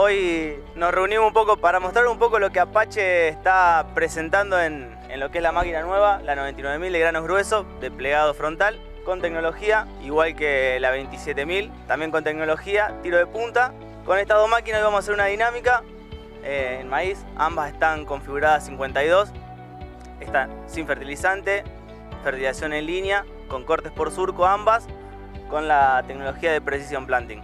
Hoy nos reunimos un poco para mostrar un poco lo que Apache está presentando en lo que es la máquina nueva, la 99.000 de granos gruesos, de plegado frontal, con tecnología, igual que la 27.000, también con tecnología, tiro de punta. Con estas dos máquinas hoy vamos a hacer una dinámica en maíz, ambas están configuradas 52, están sin fertilizante, fertilización en línea, con cortes por surco ambas, con la tecnología de Precision Planting.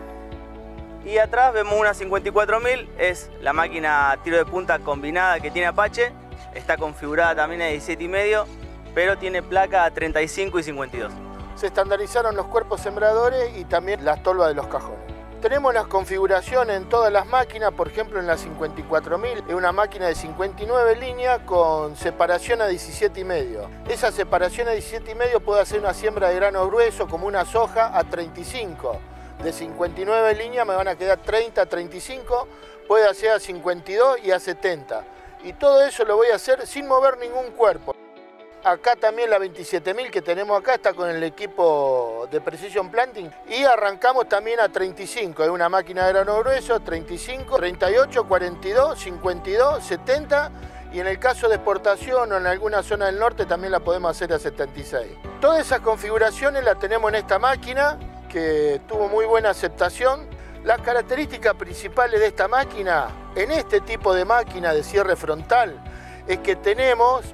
Y atrás vemos una 54.000, es la máquina tiro de punta combinada que tiene Apache, está configurada también a 17,5, pero tiene placa a 35 y 52. Se estandarizaron los cuerpos sembradores y también las tolvas de los cajones. Tenemos las configuraciones en todas las máquinas, por ejemplo en la 54.000 es una máquina de 59 líneas con separación a 17,5. Esa separación a 17,5 puede hacer una siembra de grano grueso como una soja a 35. De 59 líneas me van a quedar 30, 35, puede hacer a 52 y a 70. Y todo eso lo voy a hacer sin mover ningún cuerpo. Acá también la 27.000 que tenemos acá está con el equipo de Precision Planting y arrancamos también a 35, es una máquina de grano grueso, 35, 38, 42, 52, 70 y en el caso de exportación o en alguna zona del norte también la podemos hacer a 76. Todas esas configuraciones las tenemos en esta máquina que tuvo muy buena aceptación. Las características principales de esta máquina, en este tipo de máquina de cierre frontal, es que tenemos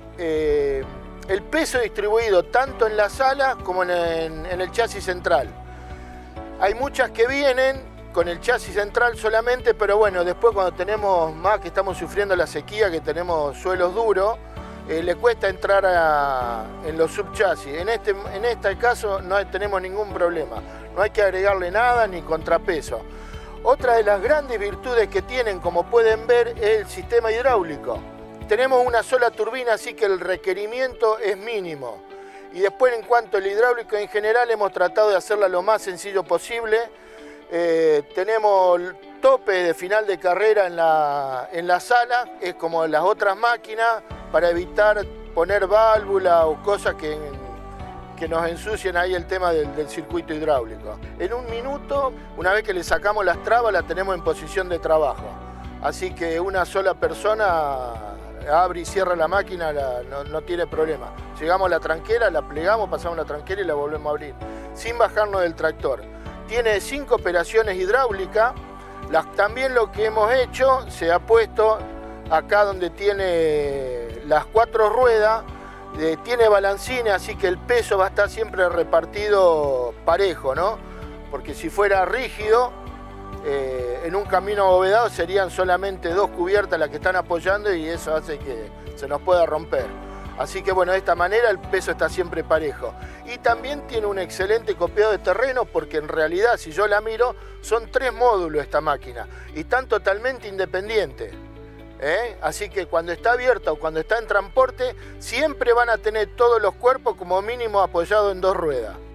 el peso distribuido tanto en la sala como en el chasis central. Hay muchas que vienen con el chasis central solamente, pero bueno, después cuando tenemos más que estamos sufriendo la sequía, que tenemos suelos duros, le cuesta entrar en los subchasis. En este caso no tenemos ningún problema, no hay que agregarle nada ni contrapeso. Otra de las grandes virtudes que tienen, como pueden ver, es el sistema hidráulico. Tenemos una sola turbina, así que el requerimiento es mínimo. Y después, en cuanto al hidráulico en general, hemos tratado de hacerla lo más sencillo posible. Tenemos el tope de final de carrera en la sala, es como las otras máquinas, para evitar poner válvula o cosas que nos ensucien ahí el tema del circuito hidráulico. En un minuto, una vez que le sacamos las trabas, la tenemos en posición de trabajo. Así que una sola persona abre y cierra la máquina, no tiene problema. Llegamos a la tranquera, la plegamos, pasamos la tranquera y la volvemos a abrir, sin bajarnos del tractor. Tiene 5 operaciones hidráulicas. También lo que hemos hecho, se ha puesto acá donde tiene las 4 ruedas, tiene balancines, así que el peso va a estar siempre repartido parejo, ¿no? Porque si fuera rígido, en un camino abovedado serían solamente 2 cubiertas las que están apoyando y eso hace que se nos pueda romper. Así que bueno, de esta manera el peso está siempre parejo. Y también tiene un excelente copiado de terreno porque en realidad, si yo la miro, son 3 módulos esta máquina y están totalmente independientes. Así que cuando está abierta o cuando está en transporte, siempre van a tener todos los cuerpos como mínimo apoyados en 2 ruedas.